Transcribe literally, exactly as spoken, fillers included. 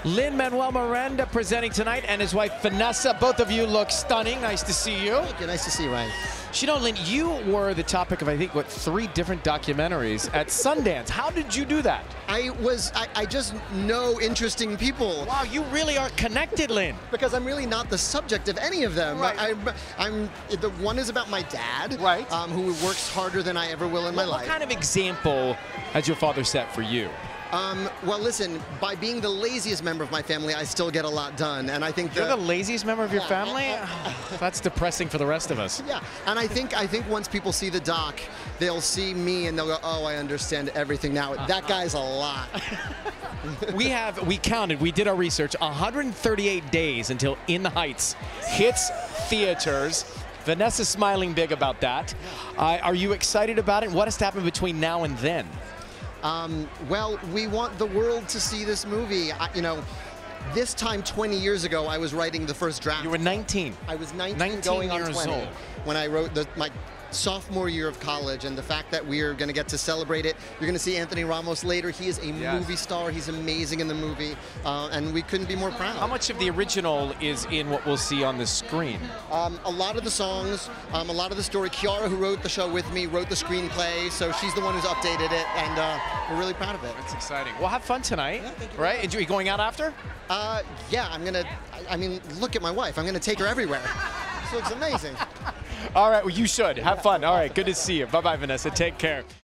Lin-Manuel Miranda presenting tonight, and his wife Vanessa. Both of you look stunning. Nice to see you. Thank you. Nice to see you, Ryan. You know, Lin, you were the topic of, I think, what, three different documentaries at Sundance. How did you do that? I was, I, I just know interesting people. Wow, you really are connected, Lin. Because I'm really not the subject of any of them. Right. I, I'm, the one is about my dad, right. um, who works harder than I ever will in my what, life. What kind of example has your father set for you? Um, well, listen, by being the laziest member of my family, I still get a lot done, and I think You're the, the laziest member of your yeah, family? uh, uh, That's depressing for the rest of us. Yeah, and I think I think once people see the doc, they'll see me and they'll go, "Oh, I understand everything now." Uh, that guy's a lot. we have we counted. We did our research. one hundred thirty-eight days until In the Heights hits theaters. Vanessa's smiling big about that. Uh, are you excited about it? What has to happen between now and then? Um, well, we want the world to see this movie. I, you know, this time twenty years ago, I was writing the first draft. You were nineteen. I was nineteen, nineteen going on years twenty old. when I wrote the, my sophomore year of college, and the fact that we're going to get to celebrate it. You're going to see Anthony Ramos later. He is a yes. movie star. He's amazing in the movie, uh, and we couldn't be more proud. How much of the original is in what we'll see on the screen? Um, a lot of the songs, um, a lot of the story. Kiara, who wrote the show with me, wrote the screenplay, so she's the one who's updated it, and uh, we're really proud of it. That's exciting. Well, have fun tonight, yeah, thank you. right? Enjoy going out after? Uh, yeah, I'm gonna. I, I mean, look at my wife. I'm gonna take her everywhere. This looks amazing. All right, well, you should. Have fun. All right, good to see you. Bye-bye, Vanessa. Take care.